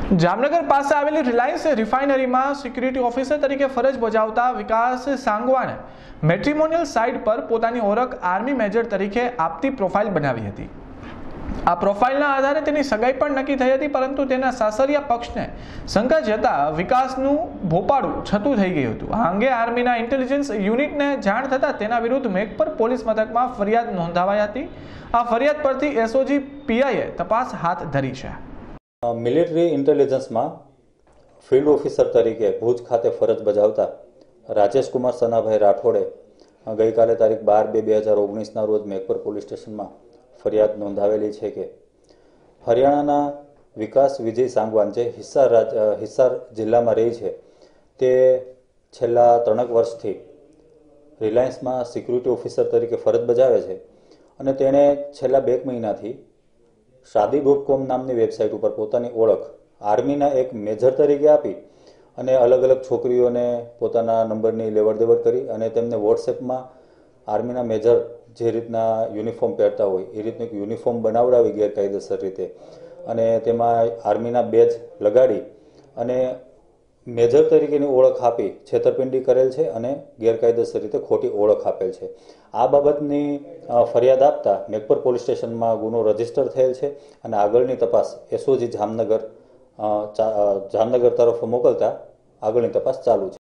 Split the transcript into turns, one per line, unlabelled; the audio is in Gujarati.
જામનગર પાસે આવેલી રિલાયન્સ રિફાઇનરીમાં સિક્યુરિટી ઓફિસર તરીકે ફરજ બજાવતા વિકાસ સાંગવાણે મેટ્રિમોનિયલ સાઇટ પર પોતાની ઓળખ આર્મી મેજર તરીકે આપતી પ્રોફાઇલ બનાવી હતી। આ પ્રોફાઇલના આધારે તેની સગાઈ પણ નક્કી થઈ હતી, પરંતુ તેના સાસરિયા પક્ષને શંકા જતા વિકાસનું ભોપાળું છતું થઈ ગયું હતું। આ અંગે આર્મીના ઇન્ટેલિજન્સ યુનિટને જાણ થતાં તેના વિરુદ્ધ મેઘપર પોલીસ મથકમાં ફરિયાદ નોંધાવાઈ હતી। આ ફરિયાદ પરથી એસઓજી પીઆઈએ તપાસ હાથ ધરી છે।
મિલિટરી ઇન્ટેલિજન્સમાં ફિલ્ડ ઓફિસર તરીકે ભુજ ખાતે ફરજ બજાવતા રાજેશ કુમાર સનાભાઈ રાઠોડે ગઈકાલે તારીખ 12/2/2019ના રોજ મેઘપર પોલીસ સ્ટેશનમાં ફરિયાદ નોંધાવેલી છે કે હરિયાણાના વિકાસ વિજય સાંગવાન જે હિસાર જિલ્લામાં રહી છે તે છેલ્લા 3 વર્ષથી રિલાયન્સમાં સિક્યુરિટી ઓફિસર તરીકે ફરજ બજાવે છે અને તેણે છેલ્લા 2 મહિનાથી शादी.com નામની વેબસાઇટ ઉપર પોતાની ઓળખ આર્મીના એક મેજર તરીકે આપી અને અલગ અલગ છોકરીઓને પોતાના નંબરની લેવડ દેવડ કરી અને તેમને વોટ્સએપમાં આર્મીના મેજર જે રીતના યુનિફોર્મ પહેરતા હોય એ રીતનું એક યુનિફોર્મ બનાવડાવી ગેરકાયદેસર રીતે અને તેમાં આર્મીના બેજ લગાડી અને મેજર તરીકેની ઓળખ આપી છેતરપિંડી કરેલ છે અને ગેરકાયદેસર રીતે ખોટી ઓળખ આપેલ છે। આ બાબતની ફરિયાદ આપતા મેઘપર પોલીસ સ્ટેશનમાં ગુનો રજીસ્ટર થયેલ છે અને આગળની તપાસ એસઓજી જામનગર તરફ મોકલતા આગળની તપાસ ચાલુ છે।